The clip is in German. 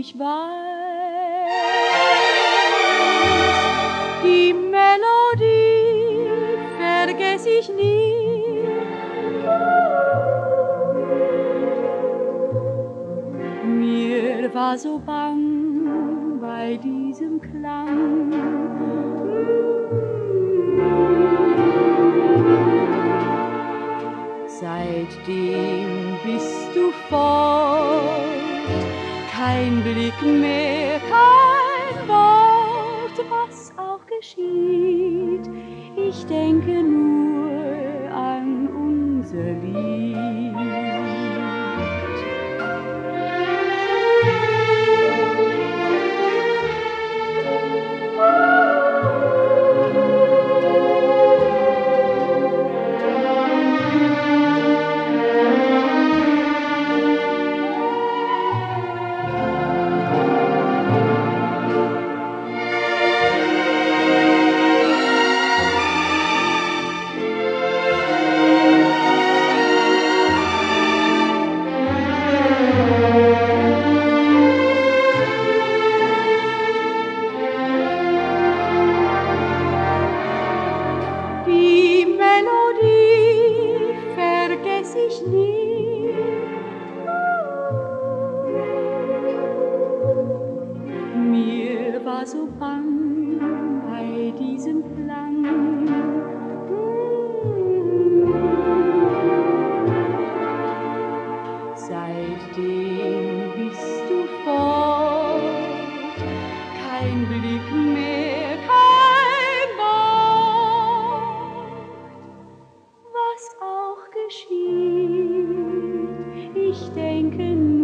ich weiß, die Melodie vergess ich nie. Mir war so bang bei diesem Klang. Seitdem bist du fort, kein Blick mehr, kein Wort, was auch geschieht. Ich denke nur an unser Lied. Ich nie. Mir war so bang bei diesem Klang. Seitdem bist du fort, kein Blick mehr, kein Wort, was auch geschieht. Ich denke